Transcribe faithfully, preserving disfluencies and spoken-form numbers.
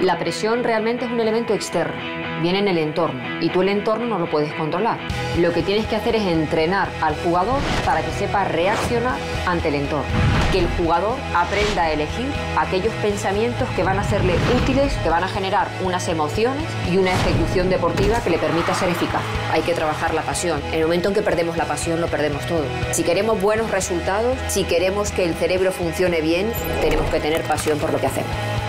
La presión realmente es un elemento externo, viene en el entorno y tú el entorno no lo puedes controlar. Lo que tienes que hacer es entrenar al jugador para que sepa reaccionar ante el entorno. Que el jugador aprenda a elegir aquellos pensamientos que van a serle útiles, que van a generar unas emociones y una ejecución deportiva que le permita ser eficaz. Hay que trabajar la pasión. En el momento en que perdemos la pasión, lo perdemos todo. Si queremos buenos resultados, si queremos que el cerebro funcione bien, tenemos que tener pasión por lo que hacemos.